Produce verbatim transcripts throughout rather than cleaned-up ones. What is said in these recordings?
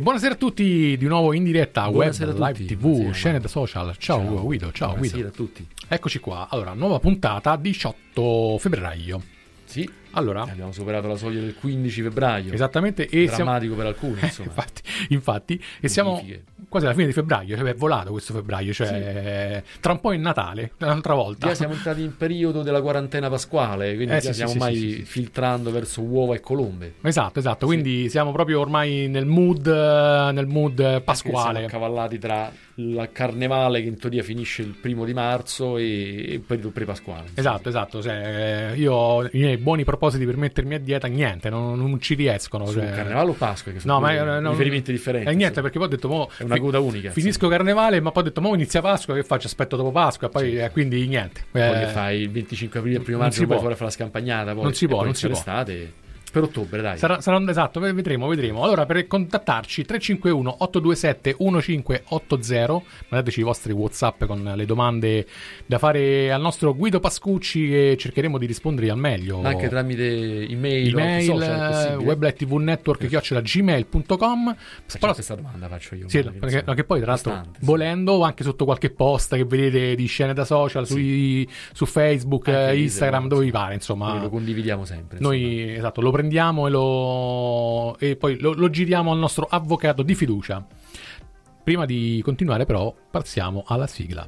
buonasera a tutti, di nuovo in diretta Buonasera web, live tivù, Buonasera, scene da social. Ciao, ciao Guido, ciao Buonasera Guido. a tutti. Eccoci qua. Allora, nuova puntata diciotto febbraio. Sì, allora abbiamo superato la soglia del quindici febbraio. Esattamente, e drammatico siamo... per alcuni, insomma. infatti, infatti e siamo quasi alla fine di febbraio, cioè è volato questo febbraio, cioè sì. Tra un po' è Natale, un'altra volta. Già siamo entrati in periodo della quarantena pasquale, quindi eh, già sì, stiamo sì, mai sì, sì, filtrando sì. verso uova e colombe. Esatto, esatto, sì. Quindi siamo proprio ormai nel mood nel mood pasquale. Siamo accavallati tra il carnevale che in teoria finisce il primo di marzo e il periodo pre-pasquale. Esatto, esatto, cioè, io ho i miei buoni propositi per mettermi a dieta, niente, non, non ci riescono. Su cioè... carnevale o Pasqua? Che sono no, ma non... riferimenti differenti. E eh, niente, perché poi ho detto, mo, è una coda unica. Finisco sì. Carnevale, ma poi ho detto, mo inizia Pasqua, che faccio? Aspetto dopo Pasqua, poi sì. eh, quindi niente. Poi eh... che fai il venticinque aprile e il primo maggio, non puoi fare la scampagnata, poi, non si può, poi non si può. L'estate... Per ottobre, dai. Sarà, sarà esatto, vedremo, vedremo. Allora, per contattarci tre cinque uno otto due sette uno cinque otto zero, mandateci i vostri WhatsApp con le domande da fare al nostro Guido Pascucci e cercheremo di rispondere al meglio. Anche tramite email, email social, weblet tv network chiocciola gmail punto com. Però questa domanda faccio io. Sì, perché, perché poi tra l'altro bastante, volendo sì. anche sotto qualche post che vedete di scene da social sì. sui, su Facebook, anche Instagram, dove vi pare, insomma. Noi lo condividiamo sempre. Noi insomma. esatto, lo prendiamo e, lo... e poi lo, lo giriamo al nostro avvocato di fiducia. Prima di continuare però passiamo alla sigla.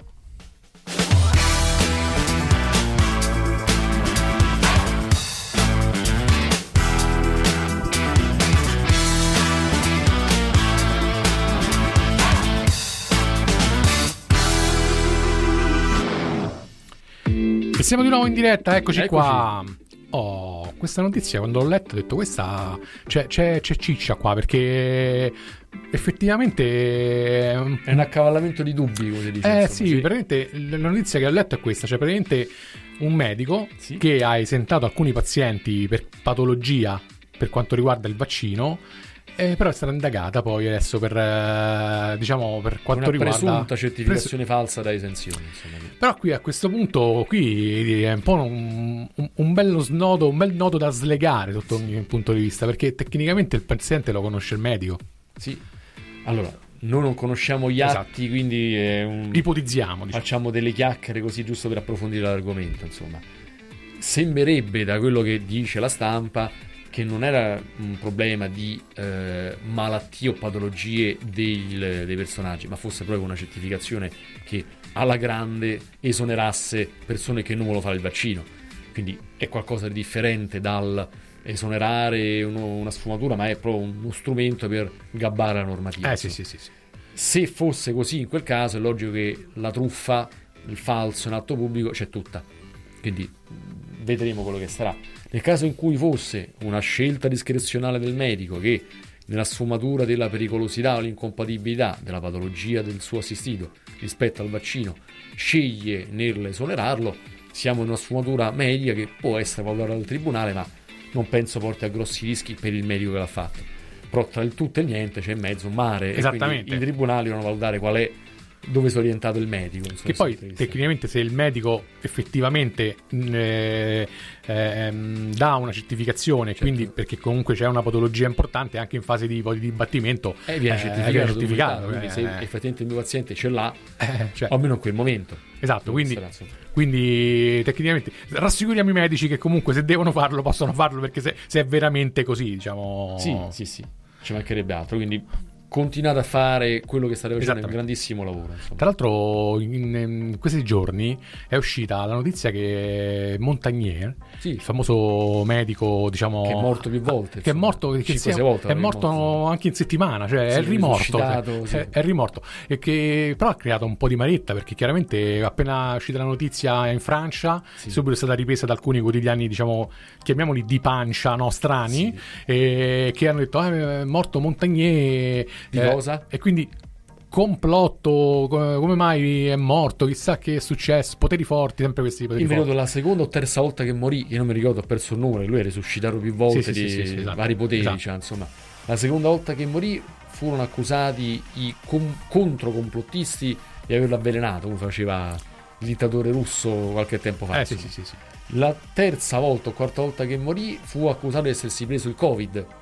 E siamo di nuovo in diretta, eccoci, eccoci. qua. Oh, questa notizia quando l'ho letta ho detto questa c'è, c'è, c'è ciccia qua, perché effettivamente è un accavallamento di dubbi, come si dice. Eh insomma, sì, sì, praticamente la notizia che ho letto è questa, cioè praticamente un medico sì. che ha esentato alcuni pazienti per patologia per quanto riguarda il vaccino. Eh, però è stata indagata poi adesso per eh, diciamo per quanto una riguarda una presunta certificazione pres- falsa da esenzione, insomma. Però qui a questo punto qui è un po' un, un, un bello snodo, un bel nodo da slegare sotto sì. ogni punto di vista, perché tecnicamente il paziente lo conosce il medico. Sì. Allora, noi non conosciamo gli atti, esatto. quindi è un... ipotizziamo, diciamo. Facciamo delle chiacchiere così giusto per approfondire l'argomento, insomma. Sembrerebbe da quello che dice la stampa che non era un problema di eh, malattie o patologie del, dei personaggi, ma fosse proprio una certificazione che alla grande esonerasse persone che non vogliono fare il vaccino. Quindi è qualcosa di differente dal esonerare uno, una sfumatura, ma è proprio uno strumento per gabbare la normativa. Eh sì, sì, sì, sì. Se fosse così in quel caso è logico che la truffa, il falso in atto pubblico c'è tutta. Quindi vedremo quello che sarà. Nel caso in cui fosse una scelta discrezionale del medico che nella sfumatura della pericolosità o l'incompatibilità della patologia del suo assistito rispetto al vaccino sceglie nell'esonerarlo, siamo in una sfumatura media che può essere valutata dal tribunale, ma non penso porti a grossi rischi per il medico che l'ha fatto. Però tra il tutto e il niente c'è in mezzo un mare. Esattamente. E i tribunali devono valutare qual è, dove sia orientato il medico. Che poi tecnicamente se il medico effettivamente eh, eh, dà una certificazione, certo. quindi perché comunque c'è una patologia importante anche in fase di, di dibattimento, eh, viene certificato, eh, viene certificato quindi eh, se effettivamente il mio paziente ce l'ha, eh, cioè, almeno in quel momento. Esatto, quindi, quindi tecnicamente rassicuriamo i medici che comunque se devono farlo possono farlo, perché se, se è veramente così, diciamo. Sì, sì, sì, ci mancherebbe altro, quindi continuate a fare quello che state facendo, è un grandissimo lavoro, insomma. Tra l'altro in, in questi giorni è uscita la notizia che Montagnier, sì. il famoso medico, diciamo, che è morto più volte, che insomma, è morto, che sia, volte è morto, morto anche in settimana, cioè sì, è rimorto, cioè, sì. è, è rimorto, e che però ha creato un po' di maretta, perché chiaramente appena uscita la notizia in Francia, sì. subito è stata ripresa da alcuni quotidiani, diciamo, chiamiamoli di pancia, no, strani, sì. e che hanno detto eh, è morto Montagnier. Di eh, cosa? E quindi complotto, come mai è morto, chissà che è successo, poteri forti, sempre questi poteri forti. Io mi ricordo la seconda o terza volta che morì, io non mi ricordo, ho perso il numero, lui è risuscitato più volte sì, di sì, sì, sì, esatto. vari poteri, esatto. cioè, insomma. La seconda volta che morì furono accusati i com- controcomplottisti di averlo avvelenato, come faceva il dittatore russo qualche tempo fa. Eh, sì, sì, sì, sì. La terza volta o quarta volta che morì fu accusato di essersi preso il Covid.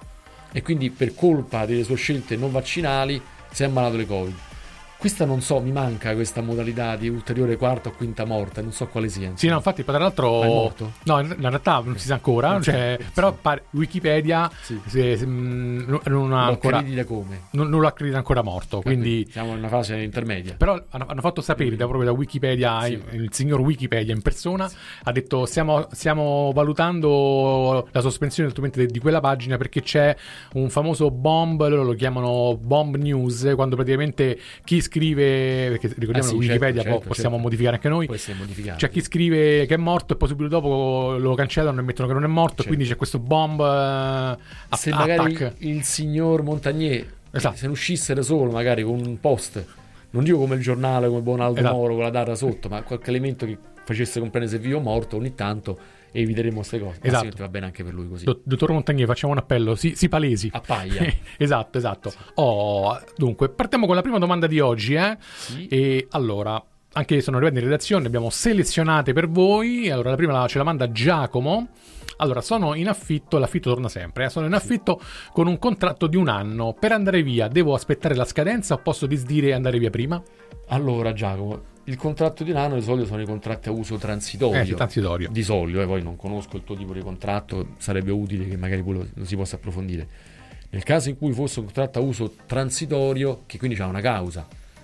e quindi per colpa delle sue scelte non vaccinali si è ammalato di Covid. Questa non so, mi manca questa modalità di ulteriore quarta o quinta morte, non so quale sia. Sì, no, infatti, tra l'altro. Ma è morto? No, in realtà non si sa ancora. Non cioè, so, però sì. pare, Wikipedia sì. se, se, mh, non ha lo ancora. accredita come? Non, non lo accredita ancora morto. Quindi siamo in una fase intermedia. Però hanno, hanno fatto sapere da, proprio da Wikipedia, sì. il, il signor Wikipedia in persona sì. ha detto: stiamo, stiamo valutando la sospensione di, di quella pagina perché c'è un famoso bomb, loro lo chiamano bomb news, quando praticamente chi scrive, perché ricordiamo ah, sì, Wikipedia certo, po- certo, possiamo certo. modificare anche noi, può essere modificato. C'è chi scrive che è morto e poi subito dopo lo cancellano e mettono che non è morto, certo. quindi c'è questo bomb uh, se attack. Magari il signor Montagnier esatto. se ne uscisse da solo magari con un post, non dico come il giornale, come Bonaldo esatto. Moro con la data sotto, ma qualche elemento che facesse comprendere se vivo o morto ogni tanto, e eviteremo queste cose. Esatto. Va bene anche per lui così. Dottor Montagnier, facciamo un appello, si, si palesi. Appaia. esatto, esatto. Sì. Oh, dunque, partiamo con la prima domanda di oggi, eh? Sì. E allora, anche sono arrivati in redazione, abbiamo selezionate per voi. Allora, la prima ce la manda Giacomo. Allora, sono in affitto, l'affitto torna sempre, eh? sono in affitto sì. con un contratto di un anno. Per andare via, devo aspettare la scadenza o posso disdire e andare via prima? Allora, Giacomo, il contratto di un anno di solito sono i contratti a uso transitorio. Eh, sì, transitorio. Di solito, eh, poi non conosco il tuo tipo di contratto, sarebbe utile che magari quello lo si possa approfondire. Nel caso in cui fosse un contratto a uso transitorio, che quindi c'ha una causa,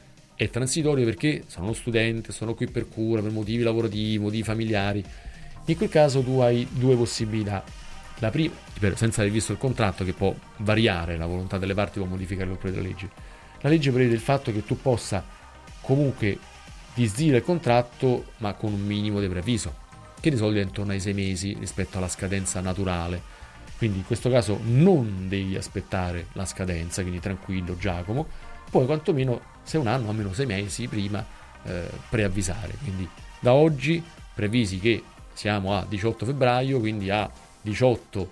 è transitorio perché sono uno studente, sono qui per cura, per motivi lavorativi, motivi familiari. In quel caso tu hai due possibilità. La prima, senza aver visto il contratto, che può variare, la volontà delle parti può modificare l'opera della legge. La legge prevede il fatto che tu possa comunque disdire il contratto, ma con un minimo di preavviso, che di solito è intorno ai sei mesi rispetto alla scadenza naturale. Quindi in questo caso non devi aspettare la scadenza, quindi tranquillo Giacomo, puoi quantomeno, se un anno, almeno sei mesi prima eh, preavvisare. Quindi da oggi preavvisi che siamo a diciotto febbraio, quindi a diciotto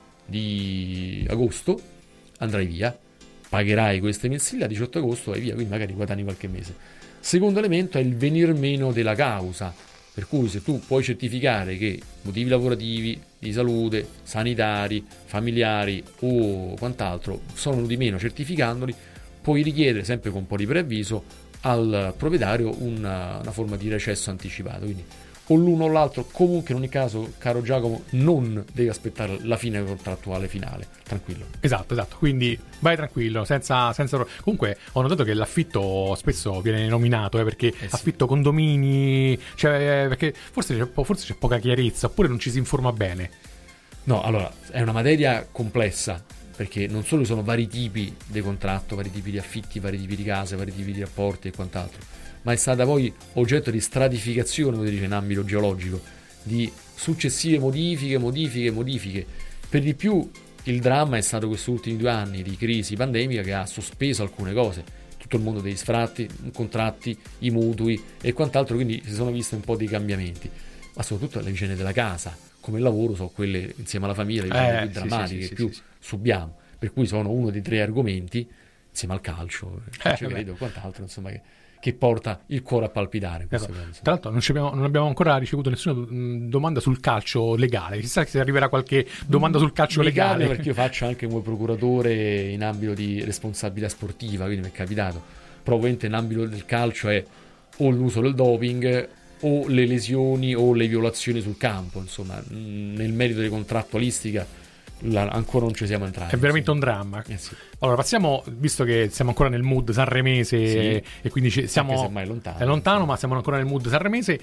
di agosto andrai via, pagherai queste mensili, a diciotto agosto vai via, quindi magari guadagni qualche mese. Secondo elemento è il venir meno della causa, per cui se tu puoi certificare che motivi lavorativi, di salute, sanitari, familiari o quant'altro sono venuti meno, certificandoli, puoi richiedere, sempre con un po' di preavviso, al proprietario una, una forma di recesso anticipato. Quindi o l'uno o l'altro, comunque in ogni caso, caro Giacomo, non devi aspettare la fine contrattuale finale, tranquillo. Esatto, esatto, quindi vai tranquillo, senza, senza... Comunque ho notato che l'affitto spesso viene nominato, eh, perché eh sì. affitto condomini, cioè, perché forse c'è, forse c'è poca chiarezza, oppure non ci si informa bene. No, allora, è una materia complessa, perché non solo sono vari tipi di contratto, vari tipi di affitti, vari tipi di case, vari tipi di rapporti e quant'altro, ma è stata poi oggetto di stratificazione, come si dice in ambito geologico, di successive modifiche, modifiche, modifiche. Per di più il dramma è stato questi ultimi due anni di crisi pandemica che ha sospeso alcune cose, tutto il mondo degli sfratti, i contratti, i mutui e quant'altro, quindi si sono visti un po' dei cambiamenti, ma soprattutto le vicende della casa, come il lavoro, sono quelle insieme alla famiglia, le vicende eh, più drammatiche sì, sì, che sì, più sì, sì. subiamo, per cui sono uno dei tre argomenti, insieme al calcio, il calcio eh, credo, quant'altro, insomma, che che porta il cuore a palpitare. Esatto. Tra l'altro non abbiamo, non abbiamo ancora ricevuto nessuna mh, domanda sul calcio legale. Chissà se arriverà qualche domanda sul calcio legale. Perché io faccio anche come procuratore in ambito di responsabilità sportiva, quindi mi è capitato. Probabilmente in ambito del calcio è o l'uso del doping o le lesioni o le violazioni sul campo. Insomma, mh, nel merito di contrattualistica La, ancora non ci siamo entrati. È veramente sì. un dramma. Eh sì. Allora passiamo, visto che siamo ancora nel mood sanremese sì. e, e quindi ci, siamo è lontano, è lontano sì. ma siamo ancora nel mood sanremese,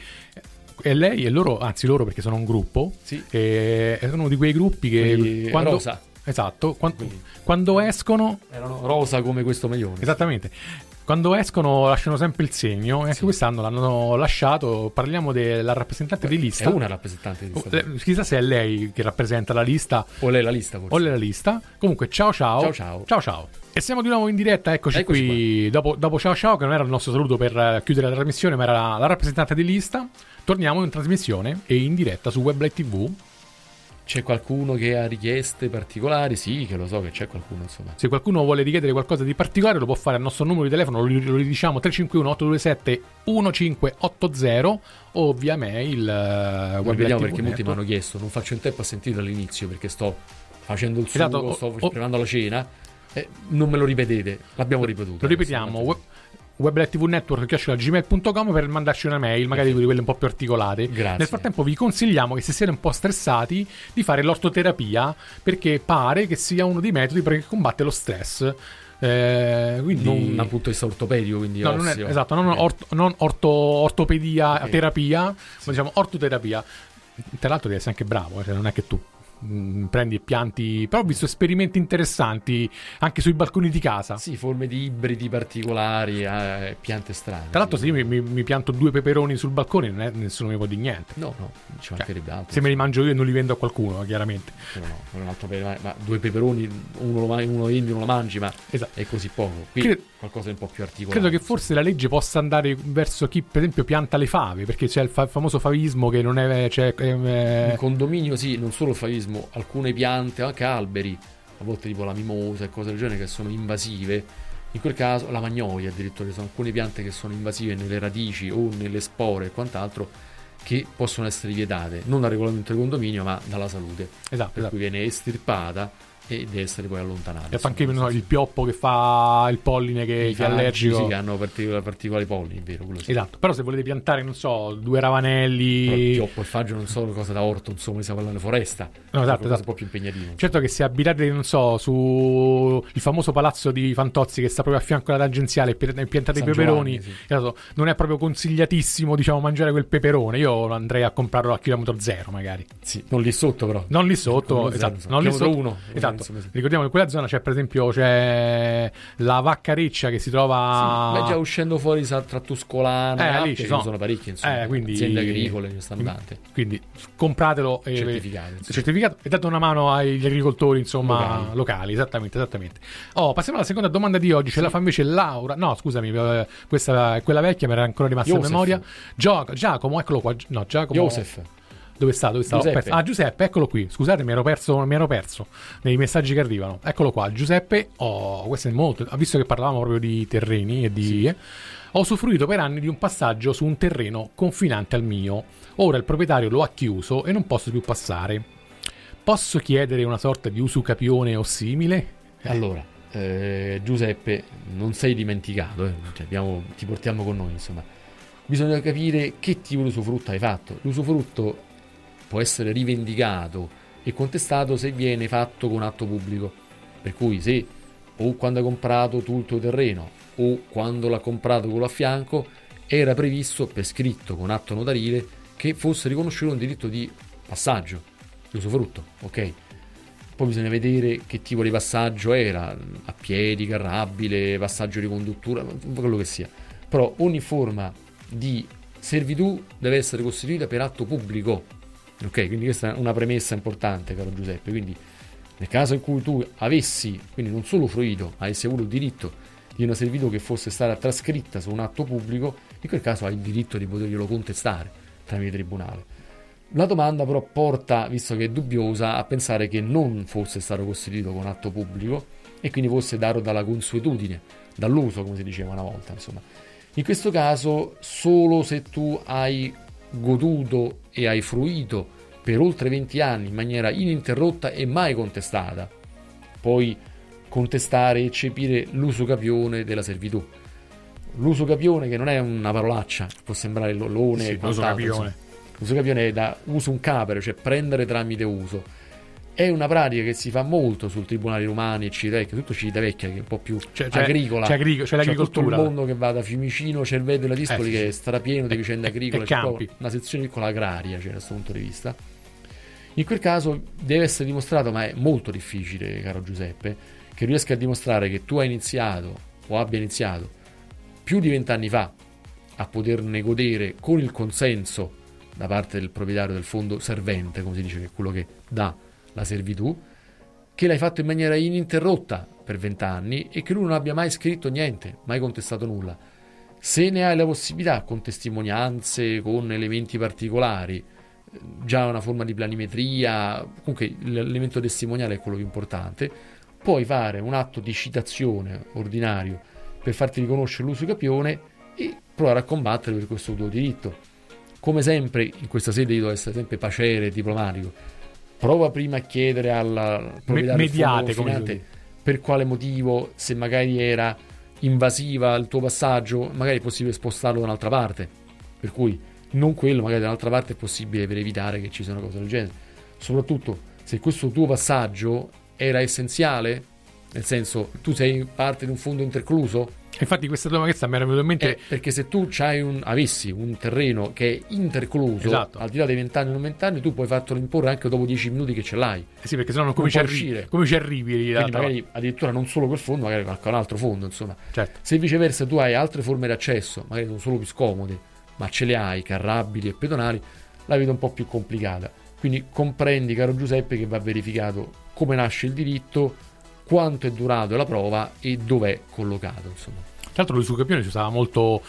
e lei e loro, anzi loro perché sono un gruppo sì. e sono uno di quei gruppi che Quindi, quando, rosa esatto quando, quando escono erano rosa come questo maglione, esattamente, quando escono lasciano sempre il segno, e anche sì. quest'anno l'hanno lasciato. Parliamo della rappresentante Beh, di lista. È una rappresentante di lista. Oh, chissà se è lei che rappresenta la lista. O lei la lista, forse. O lei la lista. Comunque, ciao ciao. Ciao ciao. Ciao ciao. E siamo di nuovo in diretta, eccoci, eccoci qui. Dopo, dopo ciao ciao, che non era il nostro saluto per chiudere la trasmissione, ma era la, la rappresentante di lista. Torniamo in trasmissione e in diretta su Weblight tivù. C'è qualcuno che ha richieste particolari? Sì, che lo so che c'è qualcuno, insomma. Se qualcuno vuole richiedere qualcosa di particolare lo può fare al nostro numero di telefono, lo, lo diciamo tre cinque uno otto due sette uno cinque otto zero, o via mail. Uh, Vediamo, perché molti mi hanno chiesto, non faccio in tempo a sentire dall'inizio perché sto facendo il sugo, esatto, sto oh, preparando la cena, eh, non me lo ripetete, l'abbiamo ripetuto. Lo ripetiamo, web, weblet tv network chiocciola gmail punto com per mandarci una mail, magari di quelle un po' più articolate. Grazie. Nel frattempo vi consigliamo che se siete un po' stressati di fare l'ortoterapia, perché pare che sia uno dei metodi per combattere lo stress. Eh, quindi non dal punto di vista ortopedico, quindi no, non è, esatto, non, okay. orto, non orto, ortopedia, okay. terapia, sì. ma diciamo ortoterapia. Tra l'altro devi essere anche bravo, cioè non è che tu mh, prendi e pianti, però ho visto esperimenti interessanti anche sui balconi di casa. Sì, forme di ibridi particolari, eh, piante strane. Tra l'altro, sì. se io mi, mi pianto due peperoni sul balcone, non è, nessuno mi può dire niente. No, no, ci mancherebbe altro. Se me li mangio io e non li vendo a qualcuno, chiaramente. No, no, non è un altro peperone, ma due peperoni, uno lo, uno lo vendi, uno lo mangi, ma esatto. è così poco. Qui Cred- qualcosa di un po' più articolato. Credo che forse la legge possa andare verso chi, per esempio, pianta le fave, perché c'è il fa- famoso favismo che non è... Cioè, eh... In condominio, sì, non solo il favismo, alcune piante, anche alberi, a volte tipo la mimosa e cose del genere, che sono invasive. In quel caso la magnolia addirittura, sono alcune piante che sono invasive nelle radici o nelle spore e quant'altro, che possono essere vietate non dal regolamento del condominio ma dalla salute, esatto, per esatto. cui viene estirpata e deve essere poi allontanata. E anche no, il pioppo che fa il polline che è allergico, sì, che hanno particolari, particolari pollini, vero, quello sì. Esatto, però se volete piantare, non so, due ravanelli, però il pioppo e il faggio non sono cose da orto, insomma, stiamo parlando di foresta, no, esatto, esatto. un po' più impegnativo. Certo che se abitate, non so, su il famoso palazzo di Fantozzi che sta proprio a fianco alla tangenziale e piantate i peperoni, sì. esatto, non è proprio consigliatissimo, diciamo, mangiare quel peperone. Io andrei a comprarlo a chilometro zero magari. Sì, non lì sotto però. Non lì sotto, esatto, zero, non lì sotto. uno. Esatto. Ricordiamo che quella zona c'è, per esempio, c'è la Vaccareccia che si trova, sì, ma già uscendo fuori tra Tuscolana, eh, lì ci sono. sono parecchie, insomma, eh, quindi, aziende agricole, ci stanno tante. Quindi compratelo e certificato, sì. certificato e date una mano agli agricoltori, insomma, locali, locali esattamente, esattamente. Oh, passiamo alla seconda domanda di oggi. Ce sì. la fa invece Laura. No, scusami, questa è quella vecchia, mi era ancora rimasta Joseph. in memoria. Gio- Giacomo, eccolo qua. No, Giacomo. Joseph. Dove sta? Dove sta? Giuseppe. Ah, Giuseppe, eccolo qui. Scusate, mi ero perso, mi ero perso nei messaggi che arrivano. Eccolo qua, Giuseppe. Oh, questo è molto. Visto che parlavamo proprio di terreni e di. Sì. Eh, ho usufruito per anni di un passaggio su un terreno confinante al mio. Ora il proprietario lo ha chiuso e non posso più passare. Posso chiedere una sorta di usucapione o simile? Eh. Allora, eh, Giuseppe, non sei dimenticato, eh? Cioè, abbiamo, ti portiamo con noi, insomma. Bisogna capire che tipo di usufrutto hai fatto. L'usufrutto può essere rivendicato e contestato se viene fatto con atto pubblico, per cui se o quando hai comprato tu il tuo terreno o quando l'ha comprato quello a fianco era previsto per scritto con atto notarile che fosse riconosciuto un diritto di passaggio, di usufrutto, ok? Poi bisogna vedere che tipo di passaggio era, a piedi, carrabile, passaggio di conduttura, quello che sia, però ogni forma di servitù deve essere costituita per atto pubblico. Ok, quindi questa è una premessa importante, caro Giuseppe. Quindi nel caso in cui tu avessi, quindi non solo fruito, ma avessi avuto il diritto di una servitù che fosse stata trascritta su un atto pubblico, in quel caso hai il diritto di poterglielo contestare tramite tribunale. La domanda però porta, visto che è dubbiosa, a pensare che non fosse stato costituito con atto pubblico e quindi fosse dato dalla consuetudine, dall'uso, come si diceva una volta, insomma. In questo caso solo se tu hai goduto e hai fruito per oltre venti anni in maniera ininterrotta e mai contestata puoi contestare e eccepire l'usucapione della servitù. L'usucapione, che non è una parolaccia, può sembrare l'olone, sì, l'usucapione. L'usucapione è da uso un capere, cioè prendere tramite uso. È una pratica che si fa molto sul Tribunale Romani e Civitavecchia, tutto Civitavecchia che è un po' più c'è, c'è, agricola. C'è, agrico, c'è l'agricoltura. C'è tutto il mondo che va da Fiumicino, Cerveto e la Dispoli, eh, sì, che è sì. strapieno di vicende e, agricole. E c'è campi. Una sezione piccola agraria, cioè, da questo punto di vista. In quel caso deve essere dimostrato, ma è molto difficile, caro Giuseppe, che riesca a dimostrare che tu hai iniziato o abbia iniziato più di vent'anni fa a poterne godere con il consenso da parte del proprietario del fondo servente, come si dice, che è quello che dà la servitù, che l'hai fatto in maniera ininterrotta per vent'anni e che lui non abbia mai scritto niente, mai contestato nulla. Se ne hai la possibilità, con testimonianze, con elementi particolari, già una forma di planimetria, comunque l'elemento testimoniale è quello più importante, puoi fare un atto di citazione ordinario per farti riconoscere l'usucapione e provare a combattere per questo tuo diritto. Come sempre in questa sede io devo essere sempre paciere e diplomatico. prova prima a chiedere alla proprietà Me- del fondo mediate, confinante per quale motivo, se magari era invasiva il tuo passaggio, magari è possibile spostarlo da un'altra parte, per cui non quello, magari da un'altra parte è possibile per evitare che ci siano cose del genere, soprattutto se questo tuo passaggio era essenziale, nel senso tu sei parte di un fondo intercluso. Infatti questa domanda mi era venuta in mente, eh, perché se tu c'hai un, avessi un terreno che è intercluso, esatto, al di là dei vent'anni o non vent'anni, tu puoi fartelo imporre anche dopo dieci minuti che ce l'hai. Eh sì, perché sennò non come, ci arrivi, come ci arrivi lì, quindi magari addirittura non solo quel fondo, magari qualche un altro fondo, insomma. Certo. Se viceversa tu hai altre forme di accesso, magari non solo più scomode, ma ce le hai, carrabili e pedonali, la vedo un po' più complicata. Quindi comprendi, caro Giuseppe, che va verificato come nasce il diritto, quanto è durato la prova e dov'è collocato, insomma. Tra l'altro l'usucapione si usava molto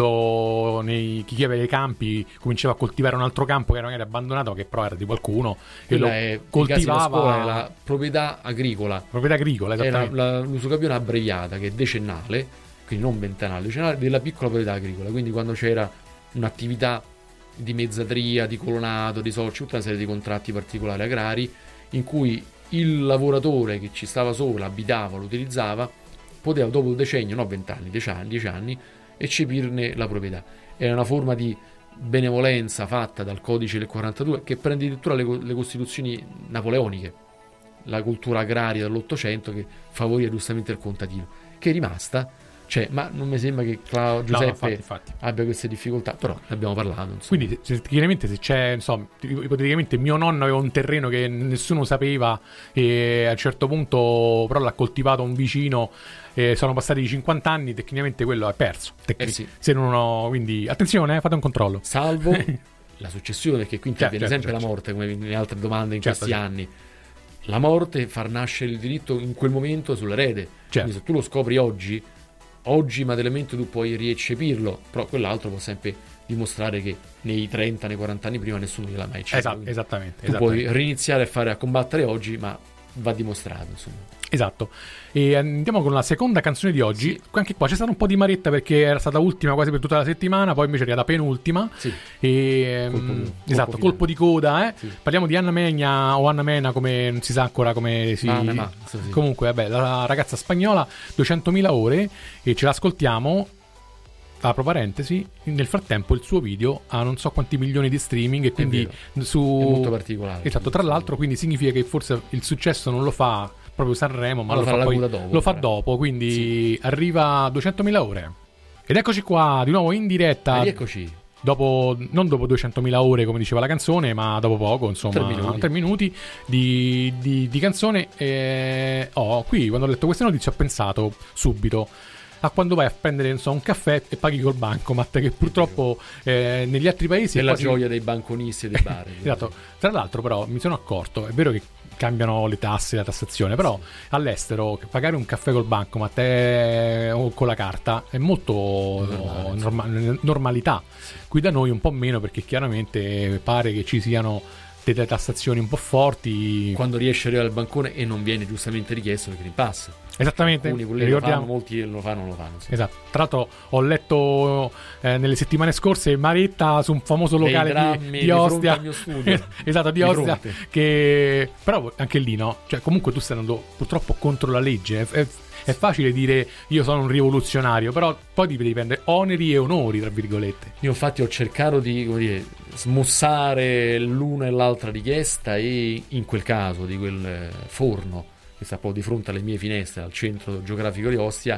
quando nei, chi aveva i campi cominciava a coltivare un altro campo che era magari abbandonato, che però era di qualcuno, e lo è, coltivava. È la proprietà agricola. Proprietà agricola, esattamente. È la, la, l'usucapione abbreviata, che è decennale, quindi non ventennale, decennale, della piccola proprietà agricola. Quindi quando c'era un'attività di mezzadria, di colonato, di soci, tutta una serie di contratti particolari agrari, in cui il lavoratore che ci stava sopra, abitava, lo utilizzava, poteva dopo un decennio, no vent'anni, dieci anni, dieci anni, eccepirne la proprietà. Era una forma di benevolenza fatta dal codice del quarantadue, che prende addirittura le, le costituzioni napoleoniche, la cultura agraria dell'Ottocento, che favoriva giustamente il contadino, che è rimasta. Cioè, ma non mi sembra che Claudio Giuseppe no, infatti, infatti. abbia queste difficoltà, però ne abbiamo parlato, insomma. Quindi se, chiaramente se c'è, insomma, ipoteticamente mio nonno aveva un terreno che nessuno sapeva e a un certo punto però l'ha coltivato un vicino e sono passati cinquanta anni, tecnicamente quello è perso, tecnic- eh sì. Se non ho, quindi attenzione, eh, fate un controllo. Salvo la successione, perché qui interviene certo, sempre certo, la morte, come nelle altre domande in certo, questi certo. anni. La morte, far nascere il diritto in quel momento sull'erede. Certo. Quindi se tu lo scopri oggi, oggi materialmente tu puoi rieccepirlo, però quell'altro può sempre dimostrare che nei trenta, nei quaranta anni prima nessuno gliel'ha mai eccepito. Esatto, esattamente. Tu esattamente. puoi riniziare a fare a combattere oggi, ma va dimostrato, insomma. Esatto. E andiamo con la seconda canzone di oggi. Sì. Anche qua c'è stata un po' di maretta perché era stata ultima quasi per tutta la settimana, poi invece era la penultima. Sì. E, colpo, um, colpo esatto, finale. colpo di coda, eh. Sì. Parliamo di Anna Megna o Anna Mena, come non si sa ancora come si ah, ma, sì, sì. Comunque, vabbè, la ragazza spagnola, duecentomila ore, e ce l'ascoltiamo. Apro parentesi, nel frattempo il suo video ha non so quanti milioni di streaming e quindi su è molto particolare. Esatto, tra l'altro, quindi significa che forse il successo non lo fa proprio Sanremo, ma, ma lo, lo fa, fa, poi, dopo, lo fa dopo, quindi sì. Arriva a duecentomila ore. Ed eccoci qua di nuovo in diretta. Ed eccoci. Dopo, non dopo duecentomila ore come diceva la canzone, ma dopo poco, insomma, tre minuti, tre minuti di, di, di canzone. E, oh, qui quando ho letto queste notizie ho pensato subito a quando vai a prendere so, un caffè e paghi col bancomat, che purtroppo eh, negli altri paesi è la quasi... gioia dei banconisti e dei bar. Esatto. Tra l'altro però mi sono accorto, è vero che cambiano le tasse, la tassazione, però sì. All'estero pagare un caffè col bancomat è, o con la carta è molto normale, norma- normalità. Sì. Qui da noi un po' meno, perché chiaramente pare che ci siano delle tassazioni un po' forti quando riesci ad arrivare al bancone e non viene giustamente richiesto il Green Pass. Esattamente. Alcuni lo fanno, molti lo fanno, lo fanno. Sì. Esatto. Tra l'altro ho letto eh, nelle settimane scorse maretta su un famoso locale di, di, di Ostia. Al mio studio. Esatto, di, di Ostia. Fronte. Che però anche lì no, cioè comunque tu stai andando purtroppo contro la legge. È, è, è facile dire io sono un rivoluzionario, però poi ti devi prendere oneri e onori, tra virgolette. Io infatti ho cercato di, come dire, smussare l'una e l'altra richiesta, e in quel caso di quel forno che sta proprio di fronte alle mie finestre al centro geografico di Ostia,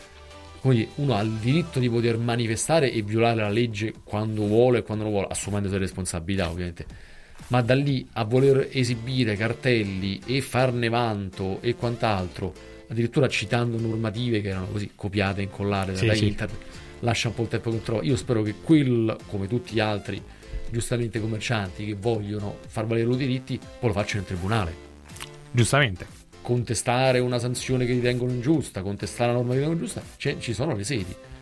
quindi uno ha il diritto di poter manifestare e violare la legge quando vuole e quando non vuole, assumendosi le responsabilità ovviamente, ma da lì a voler esibire cartelli e farne vanto e quant'altro, addirittura citando normative che erano così copiate e incollate sì, da sì. internet, lascia un po' il tempo che trova. Io spero che quel, come tutti gli altri giustamente commercianti che vogliono far valere i loro diritti, poi lo facciano in tribunale, giustamente. Contestare una sanzione che ritengono ingiusta, contestare una norma che ritengono ingiusta, cioè, ci sono le sedi.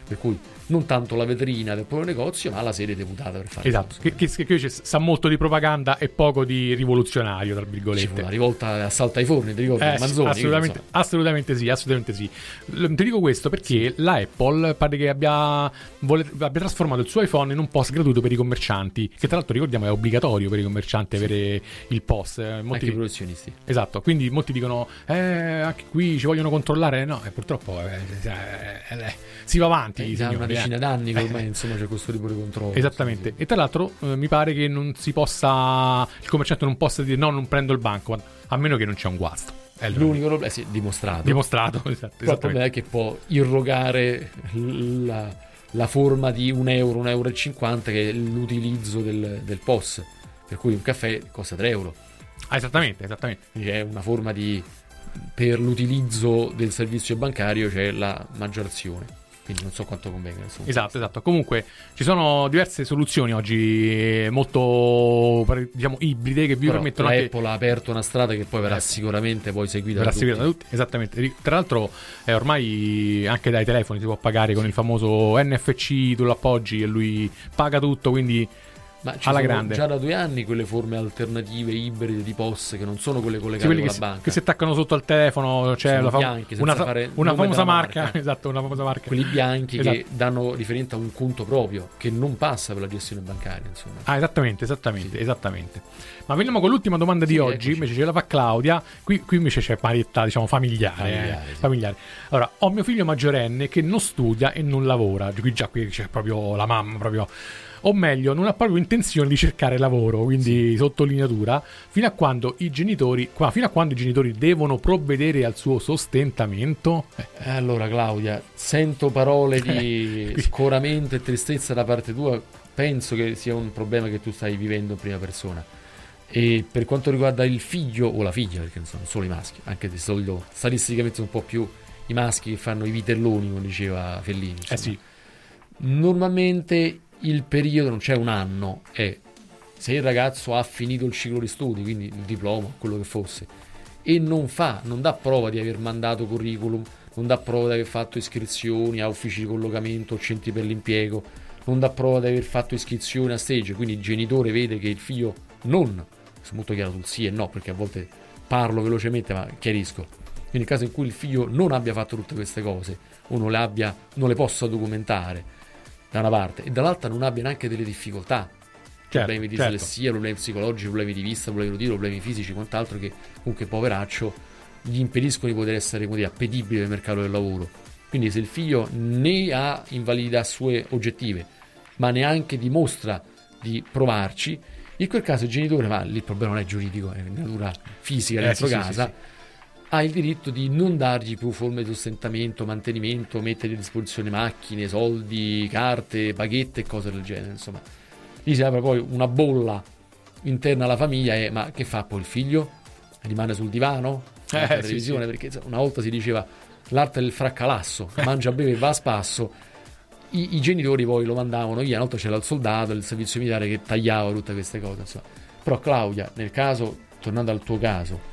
per cui non tanto la vetrina del proprio negozio, ma la sede deputata per fare esatto, che, che, che ci sa molto di propaganda e poco di rivoluzionario, tra virgolette. Ci fu una rivolta assalta ai forni, ti ricordi? Eh, Manzoni, assolutamente, assolutamente sì, assolutamente sì. L- ti dico questo perché la Apple pare che abbia, vole, abbia trasformato il suo iPhone in un post gratuito per i commercianti, che tra l'altro ricordiamo è obbligatorio per i commercianti avere il post. Molti, anche i professionisti. Esatto, quindi molti dicono eh, anche qui ci vogliono controllare, no, e purtroppo eh, eh, eh, si va avanti. Eh, signori, una decina eh. d'anni che ormai insomma c'è questo tipo di controllo. Esattamente, e tra l'altro eh, mi pare che non si possa, il commerciante non possa dire no, non prendo il banco, a meno che non c'è un guasto. È l'unico problema, sì, dimostrato. Dimostrato, esatto. Il problema è che può irrogare la, la forma di un euro, un euro e cinquanta, che è l'utilizzo del, del P O S, per cui un caffè costa tre euro. Ah, esattamente, esattamente. Quindi è una forma di, per l'utilizzo del servizio bancario c'è la maggiorazione. Quindi non so quanto convenga. Insomma. Esatto, esatto. Comunque ci sono diverse soluzioni oggi molto, diciamo, ibride che vi Però permettono anche... Apple ha aperto una strada che poi verrà eh, sicuramente poi seguita da, seguita da tutti. Esattamente. Tra l'altro eh, ormai anche dai telefoni si può pagare con il famoso N F C, tu lo appoggi e lui paga tutto, quindi ma ci alla sono grande. Già da due anni quelle forme alternative ibride di P O S che non sono quelle collegate sì, con la si, banca, che si attaccano sotto al telefono, c'è la fam- bianchi, una, fare una famosa marca, marca. esatto, una famosa marca. Quelli bianchi esatto. che danno riferimento a un conto proprio che non passa per la gestione bancaria, insomma. Ah, esattamente, esattamente, sì. esattamente. Ma veniamo con l'ultima domanda di sì, oggi, eccoci. Invece ce la fa Claudia. Qui, qui invece c'è parietà, diciamo, familiare. Familiare, eh, sì. familiare. Allora, ho mio figlio maggiorenne che non studia e non lavora. Qui già qui c'è proprio la mamma, proprio. O meglio, non ha proprio intenzione di cercare lavoro, quindi sì. sottolineatura, fino a quando i genitori, qua, fino a quando i genitori devono provvedere al suo sostentamento. Eh, allora Claudia, sento parole di eh. scoramento e tristezza da parte tua, penso che sia un problema che tu stai vivendo in prima persona. E per quanto riguarda il figlio o la figlia, perché non sono solo i maschi, anche di solito statisticamente un po' più i maschi che fanno i vitelloni, come diceva Fellini. Insomma. Eh sì. Normalmente il periodo non c'è un anno, è se il ragazzo ha finito il ciclo di studi, quindi il diploma, quello che fosse, e non fa, non dà prova di aver mandato curriculum, non dà prova di aver fatto iscrizioni a uffici di collocamento o centri per l'impiego, non dà prova di aver fatto iscrizioni a stage, quindi il genitore vede che il figlio non, sono molto chiaro sul sì e no, perché a volte parlo velocemente ma chiarisco, quindi nel caso in cui il figlio non abbia fatto tutte queste cose o non le abbia, non le possa documentare da una parte e dall'altra non abbia neanche delle difficoltà, certo, problemi di certo. dislessia, problemi psicologici, problemi di vista, problemi uditivi, problemi fisici, quant'altro, che comunque poveraccio gli impediscono di poter essere, come dire, appetibile nel mercato del lavoro. Quindi se il figlio né ha invalidità sue oggettive ma neanche dimostra di provarci, in quel caso il genitore, ma lì il problema non è giuridico, è di natura fisica, dentro eh, sì, casa sì, sì, sì. ha il diritto di non dargli più forme di sostentamento, mantenimento, mettere a disposizione macchine, soldi, carte, paghette e cose del genere. Insomma, lì si apre poi una bolla interna alla famiglia e ma che fa poi il figlio? Rimane sul divano? Eh, la televisione? Sì, sì. Perché una volta si diceva l'arte del fraccalasso, mangia, beve e va a spasso. I, I genitori poi lo mandavano via, una volta c'era il soldato, il servizio militare che tagliava tutte queste cose. Insomma. Però Claudia, nel caso, tornando al tuo caso,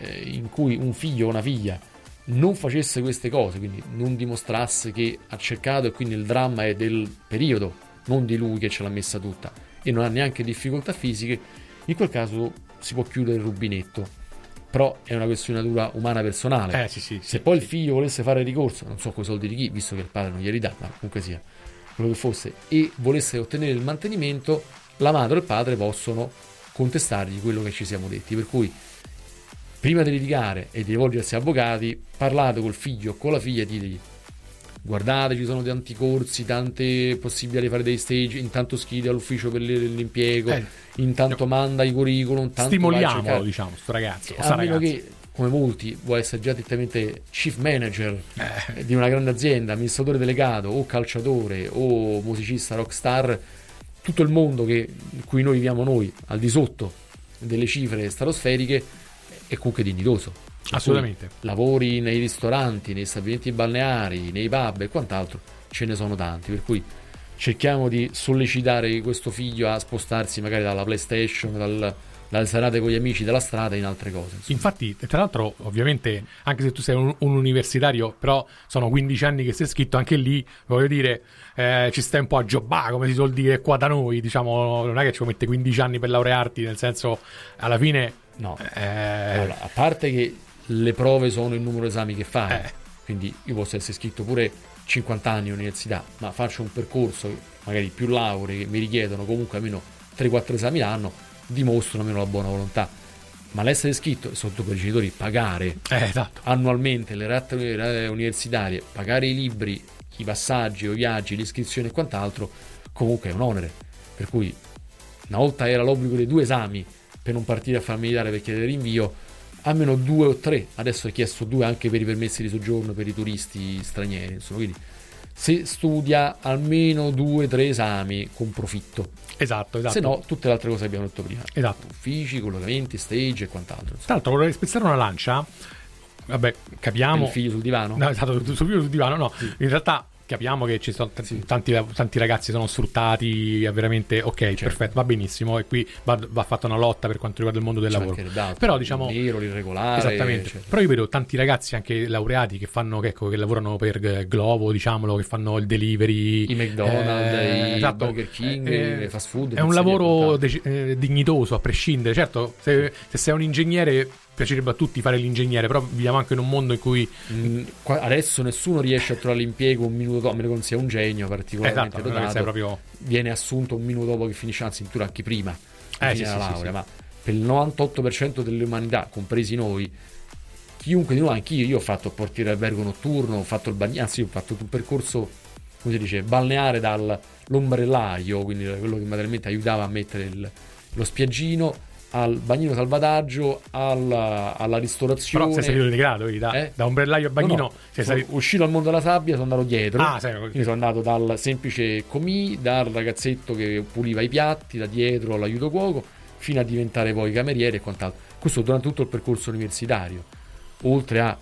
in cui un figlio o una figlia non facesse queste cose, quindi non dimostrasse che ha cercato, e quindi il dramma è del periodo, non di lui che ce l'ha messa tutta, e non ha neanche difficoltà fisiche, in quel caso si può chiudere il rubinetto. Però è una questione di natura umana personale. Eh, sì, sì, se sì, poi sì. il figlio volesse fare ricorso, non so coi soldi di chi, visto che il padre non glieli dà, ma comunque sia quello che fosse, e volesse ottenere il mantenimento, la madre o il padre possono contestargli quello che ci siamo detti, per cui prima di litigare e di rivolgersi a avvocati, parlate col figlio o con la figlia e ditegli: guardate, ci sono tanti corsi, tante possibilità di fare dei stage, intanto scrivi all'ufficio per l'impiego, eh, intanto no. manda i curriculum, tanto stimoliamolo, diciamo, sto ragazzo, a meno che, come molti, vuole essere già direttamente chief manager eh. di una grande azienda, amministratore delegato o calciatore o musicista rockstar, tutto il mondo che, in cui noi viviamo noi, al di sotto delle cifre stratosferiche, è comunque dignitoso. Assolutamente. Lavori nei ristoranti, nei stabilimenti balneari, nei pub e quant'altro, ce ne sono tanti, per cui cerchiamo di sollecitare questo figlio a spostarsi magari dalla PlayStation, dal dalle serate con gli amici della strada in altre cose. Insomma. Infatti, tra l'altro, ovviamente, anche se tu sei un, un universitario, però sono quindici anni che sei iscritto, anche lì, voglio dire, eh, ci stai un po' a giobà, come si suol dire qua da noi, diciamo, non è che ci vuoi mettere quindici anni per laurearti, nel senso, alla fine... No, eh... allora, a parte che le prove sono il numero di esami che fai, eh. quindi io posso essere iscritto pure cinquanta anni all'università, ma faccio un percorso, magari più lauree, che mi richiedono comunque almeno tre quattro esami l'anno, dimostrano almeno la buona volontà. Ma l'essere iscritto, soprattutto per i genitori, pagare eh, esatto. annualmente le rate universitarie, pagare i libri, i passaggi, i viaggi, l'iscrizione e quant'altro, comunque è un onere. Per cui una volta era l'obbligo dei due esami per non partire a far militare per chiedere rinvio, almeno due o tre, adesso è chiesto due anche per i permessi di soggiorno per i turisti stranieri, insomma, quindi se studia almeno due o tre esami con profitto. Esatto, esatto. Se no, tutte le altre cose che abbiamo detto prima. Esatto. Uffici, collocamenti, stage e quant'altro. Insomma. Tra l'altro vorrei spezzare una lancia. Vabbè, capiamo. Il figlio sul divano? No, esatto, sul figlio sul divano, no. Sì. In realtà capiamo che ci sono t- sì. tanti, tanti ragazzi sono sfruttati, veramente, ok, certo. perfetto, va benissimo, e qui va, va fatta una lotta per quanto riguarda il mondo del c'è lavoro. Dato, però diciamo il nero, l'irregolare, esattamente. Cioè. Però io vedo tanti ragazzi anche laureati che fanno, che, ecco, che lavorano per Glovo, diciamolo, che fanno il delivery, i McDonald's, eh, i esatto. Burger King, eh, i fast food. È un lavoro de- eh, dignitoso a prescindere. Certo, se, se sei un ingegnere piacerebbe a tutti fare l'ingegnere, però viviamo anche in un mondo in cui mm, adesso nessuno riesce a trovare l'impiego un minuto dopo, a meno che non sia un genio particolarmente esatto, dotato, proprio... viene assunto un minuto dopo che finisce, anzi addirittura anche prima eh, sì, la sì, laurea, sì, sì. ma per il novantotto per cento dell'umanità, compresi noi, chiunque di noi, anch'io, io ho fatto portiere albergo notturno, ho fatto il bagnino, anzi ho fatto un percorso, come si dice, balneare dall'ombrellaio, quindi quello che materialmente aiutava a mettere il, lo spiaggino, al bagnino salvataggio, alla, alla ristorazione. Però sei salito di grado, da, eh? da ombrellaio a bagnino. No, no. Sei sono salito... uscito al mondo della sabbia, sono andato dietro. Ah, sei... Quindi sono andato dal semplice commis, dal ragazzetto che puliva i piatti, da dietro all'aiuto cuoco, fino a diventare poi cameriere e quant'altro. Questo durante tutto il percorso universitario, oltre a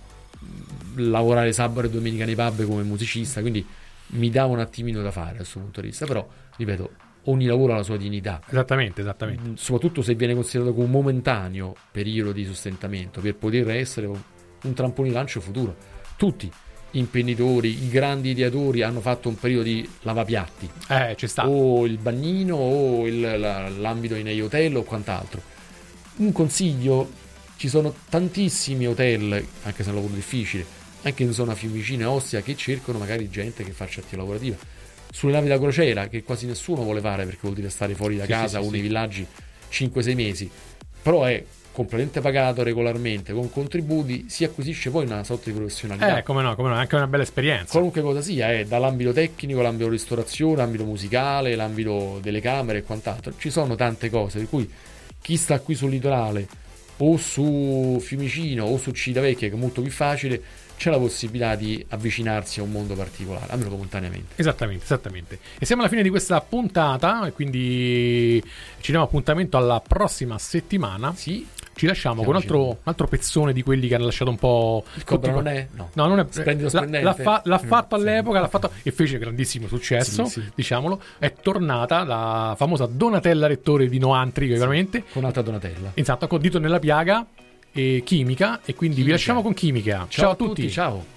lavorare sabato e domenica nei pub come musicista, quindi mi dava un attimino da fare da questo punto di vista. Però, ripeto, ogni lavoro ha la sua dignità. Esattamente, esattamente. Soprattutto se viene considerato come un momentaneo periodo di sostentamento, per poter essere un trampolino lancio futuro. Tutti imprenditori, i grandi ideatori hanno fatto un periodo di lavapiatti. Eh, ci sta. O il bagnino, o il, la, l'ambito in hotel o quant'altro. Un consiglio: ci sono tantissimi hotel, anche se è un lavoro difficile, anche in zona Fiumicino e Ostia, che cercano magari gente che faccia attività lavorativa. Sulle navi da crociera, che quasi nessuno vuole fare perché vuol dire stare fuori da sì, casa sì, o sì, nei sì. villaggi cinque sei mesi, però è completamente pagato regolarmente con contributi, si acquisisce poi una sorta di professionalità. Eh, come no, come no, anche una bella esperienza. Qualunque cosa sia, è dall'ambito tecnico, l'ambito ristorazione, l'ambito musicale, l'ambito delle camere e quant'altro. Ci sono tante cose, per cui chi sta qui sul litorale o su Fiumicino o su Civitavecchia, che è molto più facile, c'è la possibilità di avvicinarsi a un mondo particolare, almeno momentaneamente. Esattamente, esattamente. E siamo alla fine di questa puntata, e quindi ci diamo appuntamento alla prossima settimana. Sì. Ci lasciamo Siamo con un altro, un altro pezzone di quelli che hanno lasciato un po'... Il Cobra non è? No, no non è... Splendido splendente. L'ha, fa, l'ha mm, fatto sì. all'epoca, l'ha fatto e fece grandissimo successo, sì, sì. diciamolo. È tornata la famosa Donatella Rettore di Noantri, sì. veramente. Con un'altra Donatella. Esatto, con Dito nella piaga e Chimica, e quindi Chimica. Vi lasciamo con Chimica. Ciao, ciao a tutti. tutti ciao.